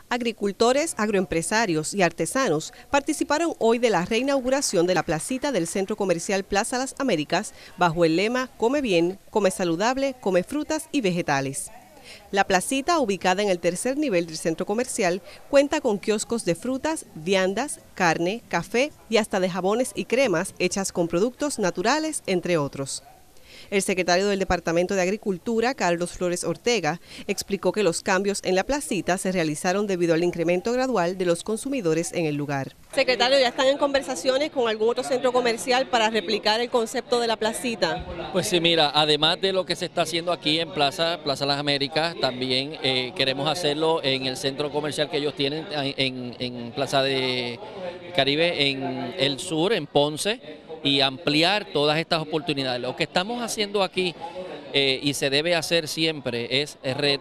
Agricultores, agroempresarios y artesanos participaron hoy de la reinauguración de la placita del Centro Comercial Plaza Las Américas bajo el lema Come bien, come saludable, come frutas y vegetales. La placita, ubicada en el tercer nivel del centro comercial, cuenta con kioscos de frutas, viandas, carne, café y hasta de jabones y cremas hechas con productos naturales, entre otros. El secretario del Departamento de Agricultura, Carlos Flores Ortega, explicó que los cambios en la placita se realizaron debido al incremento gradual de los consumidores en el lugar. Secretario, ¿ya están en conversaciones con algún otro centro comercial para replicar el concepto de la placita? Pues sí, mira, además de lo que se está haciendo aquí en Plaza Las Américas, también queremos hacerlo en el centro comercial que ellos tienen en Plaza de Caribe, en el sur, en Ponce, y ampliar todas estas oportunidades. Lo que estamos haciendo aquí y se debe hacer siempre es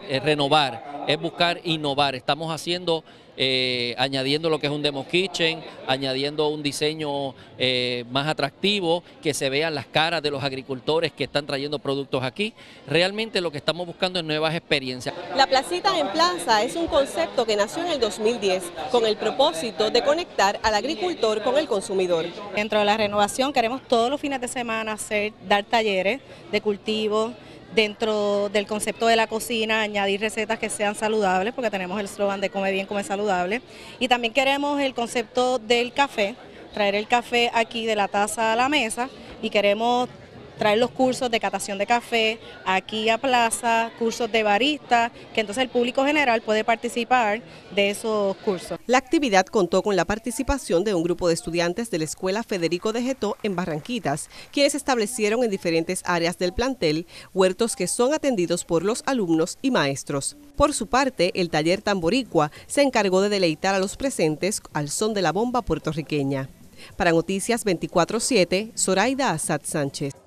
renovar, es buscar innovar. Estamos haciendo, añadiendo lo que es un demo kitchen, añadiendo un diseño más atractivo, que se vean las caras de los agricultores que están trayendo productos aquí. Realmente lo que estamos buscando es nuevas experiencias. La placita en plaza es un concepto que nació en el 2010 con el propósito de conectar al agricultor con el consumidor. Dentro de la renovación queremos todos los fines de semana dar talleres de cultivo. Dentro del concepto de la cocina, añadir recetas que sean saludables, porque tenemos el eslogan de come bien, come saludable. Y también queremos el concepto del café, traer el café aquí de la taza a la mesa, y queremos traer los cursos de catación de café aquí a Plaza, cursos de barista, que entonces el público general puede participar de esos cursos. La actividad contó con la participación de un grupo de estudiantes de la Escuela Federico de Getó en Barranquitas, quienes establecieron en diferentes áreas del plantel huertos que son atendidos por los alumnos y maestros. Por su parte, el taller Tamboricua se encargó de deleitar a los presentes al son de la bomba puertorriqueña. Para Noticias 24/7, Zoraida Assad Sánchez.